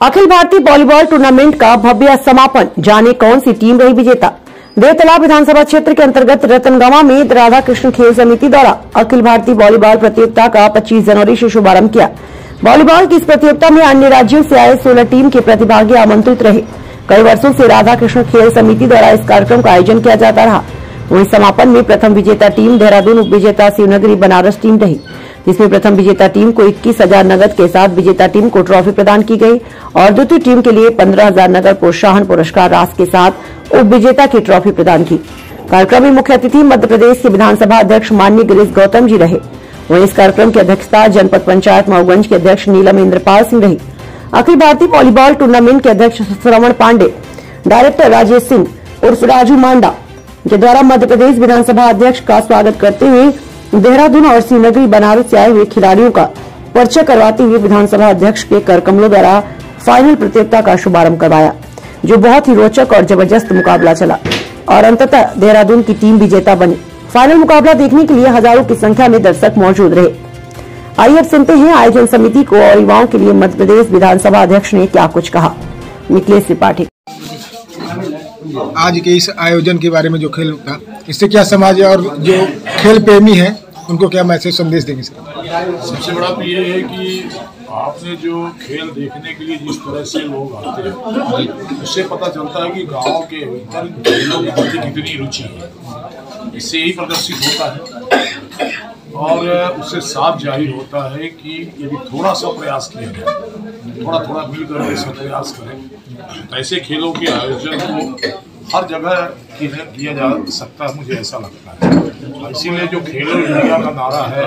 Akhil Bharatiya volleyball tournament का भव्य समापन, जाने कौन सी टीम रही विजेता। देवतालाब विधानसभा क्षेत्र के अंतर्गत रतनगांव में राधा कृष्ण खेल समिति द्वारा अखिल भारतीय वॉलीबॉल प्रतियोगिता का 25 जनवरी से शुभारंभ किया। वॉलीबॉल की इस प्रतियोगिता में अन्य राज्यों से आए 16 टीम के प्रतिभागी आमंत्रित रहे। कई वर्षों से राधा कृष्ण खेल समिति द्वारा इस कार्यक्रम का आयोजन किया जाता रहा। वहीं समापन में प्रथम विजेता टीम देहरादून, उप विजेता शिवनगरी बनारस टीम रही, जिसमें प्रथम विजेता टीम को 21,000 नगद के साथ विजेता टीम को ट्रॉफी प्रदान की गई और द्वितीय टीम के लिए 15,000 नगद प्रोत्साहन पुरस्कार राशि के साथ उप विजेता की ट्रॉफी प्रदान की। कार्यक्रम में मुख्य अतिथि मध्य प्रदेश के विधानसभा अध्यक्ष माननीय गिरीश गौतम जी रहे। वहीं इस कार्यक्रम की अध्यक्षता जनपद पंचायत मऊगंज के अध्यक्ष नीलम इंद्रपाल सिंह रही। अखिल भारतीय वॉलीबॉल टूर्नामेंट के अध्यक्ष श्रवण पांडे, डायरेक्टर राजेश सिंह उर्फ राजू मांडा के द्वारा मध्य प्रदेश विधानसभा अध्यक्ष का स्वागत करते हुए देहरादून और श्रीनगरी बनारस से आए हुए खिलाड़ियों का परिचय करवाते हुए विधानसभा अध्यक्ष के करकमलों द्वारा फाइनल प्रतियोगिता का शुभारंभ करवाया, जो बहुत ही रोचक और जबरदस्त मुकाबला चला और अंततः देहरादून की टीम विजेता बनी। फाइनल मुकाबला देखने के लिए हजारों की संख्या में दर्शक मौजूद रहे। आइए अब सुनते हैं आयोजन समिति को और युवाओं के लिए मध्य प्रदेश विधानसभा अध्यक्ष ने क्या कुछ कहा। मिथिलेश त्रिपाठी। आज के इस आयोजन के बारे में जो खेल था, इससे क्या समाज और जो खेल प्रेमी है उनको क्या मैसेज संदेश देंगे सर? सबसे बड़ा तो ये है कि आपने जो खेल देखने के लिए जिस तरह से लोग आते हैं, उससे पता चलता है कि गांव के भीतर खेलों के प्रति कितनी रुचि है। इससे यही प्रदर्शित होता है और उससे साफ जाहिर होता है कि यदि थोड़ा सा प्रयास किया जाए, थोड़ा थोड़ा मिलकर ऐसा प्रयास करें, तो ऐसे खेलों के आयोजन को हर जगह किया जा सकता है, मुझे ऐसा लगता है। इसीलिए जो खेलो इंडिया का नारा है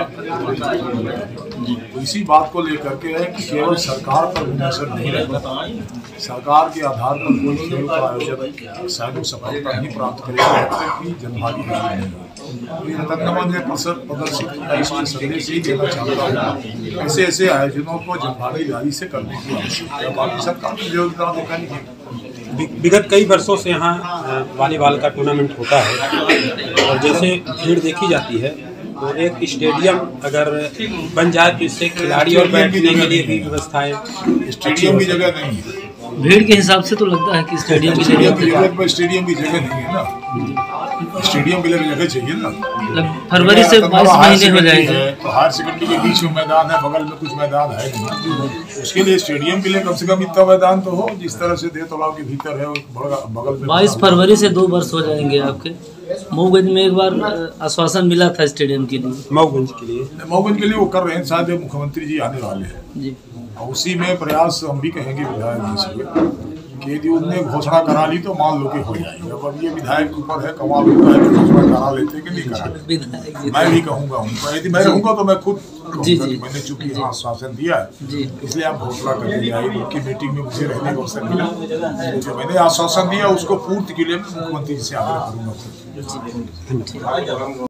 इसी बात को लेकर के है कि केवल सरकार पर मुनहसर नहीं रहता, सरकार के आधार पर कोई खेल का आयोजन शायद वो सफलता नहीं प्राप्त करेगा कि जनभागीदारी नहीं होगी। रतनगांव ने प्रदर्शित किया, इसमें संदेश ही देना चाहता हूँ ऐसे ऐसे आयोजनों को जनभागीदारी से करने की आवश्यकता है। बाकी सरकार की प्रतियोगिता देखा नहीं। विगत कई वर्षों से यहाँ वॉलीबॉल का टूर्नामेंट होता है और जैसे भीड़ देखी जाती है तो एक स्टेडियम अगर बन जाए तो इससे खिलाड़ी और बैठने के लिए भी व्यवस्थाएं। स्टेडियम की जगह नहीं है, भीड़ के हिसाब से तो लगता है कि स्टेडियम की जगह नहीं है ना, स्टेडियम के लिए जगह चाहिए ना। फरवरी से 22 महीने हो जाएंगे तो हायर सेकेंडरी के बीच में मैदान है, बगल में कुछ मैदान है नहीं, उसके लिए स्टेडियम के लिए कम से कम इतना मैदान तो हो जिस तरह से देवतालाब के भीतर है बगल में। 22 फरवरी से 2 वर्ष हो जाएंगे आपके। मऊगंज में एक बार आश्वासन मिला था स्टेडियम के लिए, मऊगंज के लिए वो कर रहे हैं, शायद मुख्यमंत्री जी आने वाले हैं जी। उसी में प्रयास हम भी कहेंगे विधायक जी से कि यदि उनने घोषणा करा ली तो मान लो कि हो जाएगी। अब ये विधायक के ऊपर है, कमाल होता है कि घोषणा करा लेते कि नहीं करा लेते। मैं भी कहूँगा उनको, यदि मैं रहूँगा तो मैं खुद जी मैंने चूंकि आश्वासन दिया है इसलिए आप घोषणा कर दी जाएगी। उनकी मीटिंग में मुझे रहने का अवसर मिला, जो मैंने आश्वासन दिया उसको पूर्ति के लिए मुख्यमंत्री जी से आग्रह करूँगा।